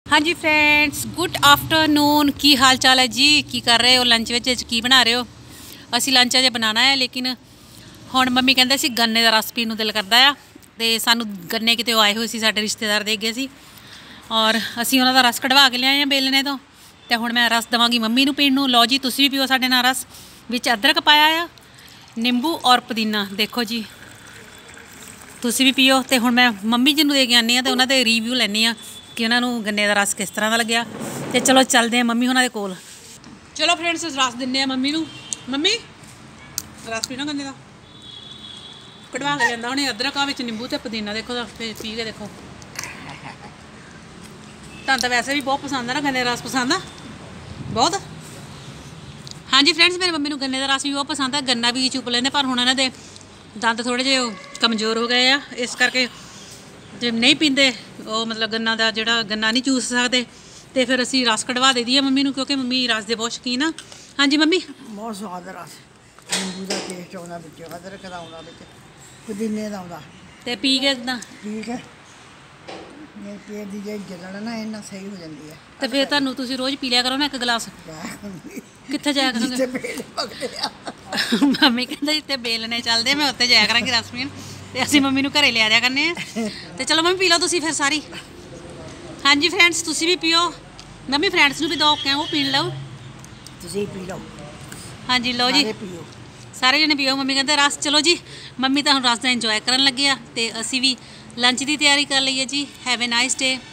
हाँ जी friends, good afternoon. की हाल चाल है जी? की कर रहे हो? लंच विच की बना रहे हो? असी लंच अजे बनाना है, लेकिन हुण मम्मी कहंदे सी गन्ने का रस पीण नूं दिल करदा आ ते सानूं गन्ने किते आए हुए सी, साडे रिश्तेदार दे गए सी और असी उन्हां दा रस कढवा के लिआए बेलने तो ते हुण मैं रस देवांगी मम्मी नूं पीण नूं। लो जी, तुसीं भी पिओ साडे नाल रस। विच अदरक पाया आ, निंबू और पुदीना। देखो जी, तुसीं भी पिओ। ते हुण मैं मम्मी जी नूं दे के आनी आ ते उन्हां दे रिव्यू लैनी आ कि उन्होंने गन्ने का रस किस तरह का लग्या। तो चलो चलते हैं मम्मी उन्होंने कोल। चलो फ्रेंड्स, रस दिन्ने मम्मी नूं। मम्मी रस पीना गन्ने का? कढ़वा के लिया उन्हें अदरक विच निंबू ते पुदीना। देखो पी के देखो। तुहानूं तो वैसे भी बहुत पसंद है ना, गन्ने का रस पसंद है बहुत। हाँ जी फ्रेंड्स, मेरी मम्मी नूं गन्ने का रस भी बहुत पसंद है। गन्ना भी चुप लेंदे, पर हुण इन्हां दे दंद थोड़े जे कमज़ोर हो गए आ, इस करके जे नहीं पींदे वो मतलब गन्ना का जोड़ा गन्ना नहीं चूस सकते, तो फिर असी रस कढ़वा दे दिए मम्मी नूं, क्योंकि मम्मी रस दे बहुत शौकीन आ। हाँ जी मम्मी, बहुत स्वाद रस, निंबू का टेस्ट आउंदा विच, अदरक दा आउंदा विच, पुदीने दा आउंदा ते पी के इदां ठीक है। मेरे पेट दी जेह्ड़ी जलन ना इन्ना सही हो जाती है। तो फिर तुहानूं तुसीं रोज़ पी लिया करो ना एक गिलास। कित्थे जाया करोगे? मम्मी कहंदे जित्थे बेलने चलदे मैं उत्थे जाया करांगी रस पीण, ते असीं मम्मी नूं घरे लिया दिया करने आ। ते चलो मम्मी पी लो तुसीं फिर सारी। हाँ जी फ्रेंड्स, तुसीं भी पिओ। मम्मी फ्रेंड्स नूं भी दो, क्या वो पी लो। तुसीं पी लो। हाँ जी लो जी, पियो सारे जने पिओ। मम्मी कहते रस। चलो जी, मम्मी तो हम रस का इंजॉय करन लगे आ, ते असीं भी लंच की तैयारी कर ली है जी। Have a nice day.